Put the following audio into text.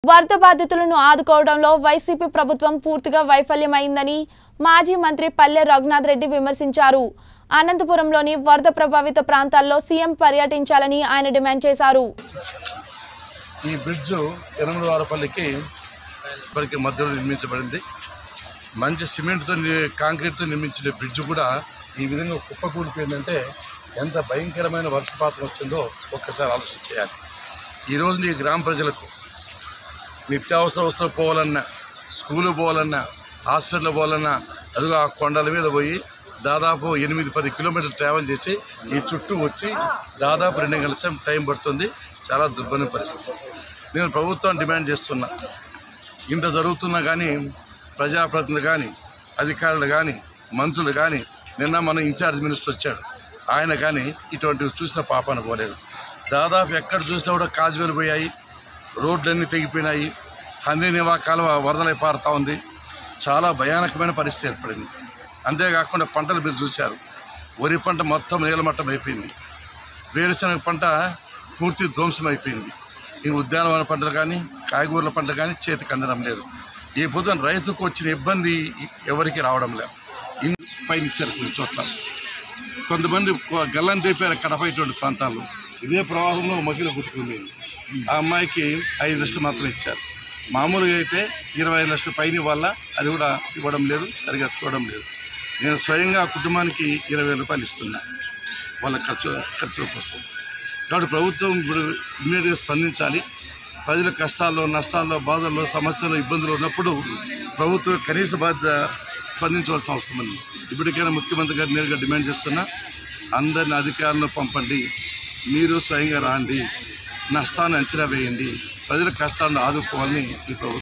వరద బాధితులను ఆదుకోవడంలో వైసీపీ ప్రభుత్వం పూర్తిగా వైఫల్యమైందని మాజీ మంత్రి పల్లె రఘునాథ్ రెడ్డి విమర్శించారు. అనంతపురంలోని వరద ప్రభావిత ప్రాంతాల్లో సీఎం పర్యటించాలని ఆయన డిమాండ్ చేశారు. ఈ బ్రిడ్జ్ ఎనమలవారపల్లికి ఇప్పటికి మధ్యలో నిర్మించబడింది. మంచి సిమెంట్తో కాంక్రీట్తో నిర్మించిన బ్రిడ్జ్ కూడా ఈ విధంగా కుప్పకూలిపోయిందంటే ఎంత భయంకరమైన వర్షపాతం వచ్చిందో ఒక్కసారి ఆలోచన చేయాలి. ఈరోజు ఈ గ్రామ ప్రజలకు నిత్యావసర వస్తువులు పోవాలన్నా, స్కూలు పోవాలన్నా, హాస్పిటల్ పోవాలన్నా అదిగో ఆ కొండల మీద పోయి దాదాపు 8-10 కిలోమీటర్లు ట్రావెల్ చేసి ఈ చుట్టూ వచ్చి దాదాపు 2 గంటల టైం పడుతుంది. చాలా దుర్భర పరిస్థితి. నేను ప్రభుత్వం డిమాండ్ చేస్తున్నా, ఇంత జరుగుతున్నా కానీ ప్రజాప్రతినిధులు కానీ, అధికారులు కానీ, మంత్రులు కానీ, నిన్న మన ఇన్ఛార్జ్ మినిస్టర్ వచ్చాడు, ఆయన కానీ ఇటువంటివి చూసిన పాపాన పోలేదు. దాదాపు ఎక్కడ చూసినా కూడా కాజువేలు పోయాయి, రోడ్లన్నీ తెగిపోయినాయి, హంద్రీనివా కాలువ వరదలై పారుతూ ఉంది. చాలా భయానకమైన పరిస్థితి ఏర్పడింది. అంతేకాకుండా పంటలు మీరు చూశారు, వరి పంట మొత్తం నీలమట్టం అయిపోయింది, వేరుశనగ పంట పూర్తి ధ్వంసం అయిపోయింది. ఈ ఉద్యానవన పంటలు కానీ, కాయగూరల పంటలు కానీ చేతికి అందడం లేదు. ఈ పొద్దున రైతుకు వచ్చిన ఇబ్బంది ఎవరికి రావడం లేదు. పైన ఇచ్చారు కొన్ని చోట్ల, కొంతమంది గల్లని తెప్పారు కడప ఇటువంటి ప్రాంతాల్లో. ఇదే ప్రవాహంలో మహిళ గుర్తుకుంది. ఆ అమ్మాయికి 5 లక్షలు మాత్రం ఇచ్చారు. మామూలుగా అయితే 25 లక్షల పైన ఇవ్వాల, అది కూడా ఇవ్వడం లేదు, సరిగా చూడడం లేదు. నేను స్వయంగా ఆ కుటుంబానికి 20,000 రూపాయలు ఇస్తున్నా వాళ్ళ ఖర్చుల కోసం. కాబట్టి ప్రభుత్వం ఇప్పుడు ఇమ్మీడియట్గా స్పందించాలి. ప్రజల కష్టాల్లో, నష్టాల్లో, బాధల్లో, సమస్యలు, ఇబ్బందులు ఉన్నప్పుడు ప్రభుత్వం కనీస బాధ్యత స్పందించవలసిన అవసరం ఉంది. ఇప్పటికైనా ముఖ్యమంత్రి గారు నేరుగా డిమాండ్ చేస్తున్నా, అందరిని అధికారులను పంపండి, మీరు స్వయంగా రాండి, నష్టాన్ని అంచనా వేయండి, ప్రజల కష్టాలను ఆదుకోవాలని ఈ ప్రభుత్వం